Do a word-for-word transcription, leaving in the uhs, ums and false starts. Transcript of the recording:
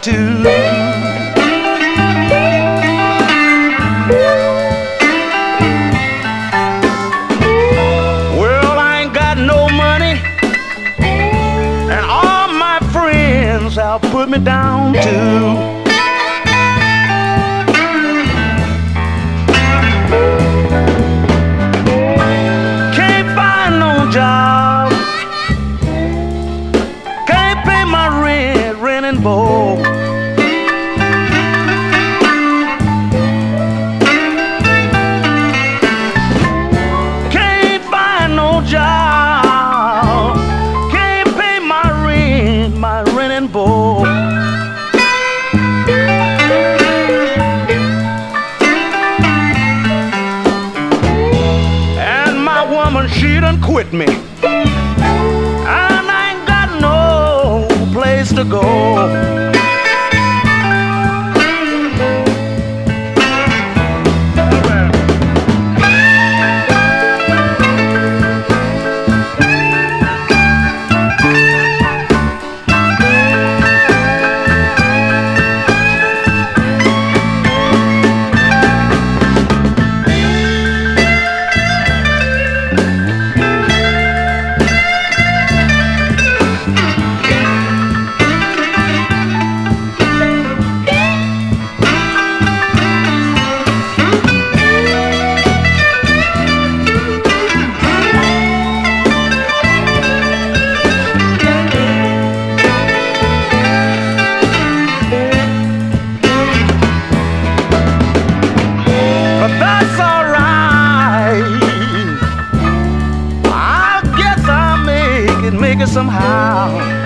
too. Well, I ain't got no money, and all my friends have put me down too. Job, can't pay my rent, rent and board. Can't find no job, can't pay my rent, my rent and board. And my woman, she done quit me, and I ain't got no place to go. But that's alright, I guess I'll make it, make it somehow.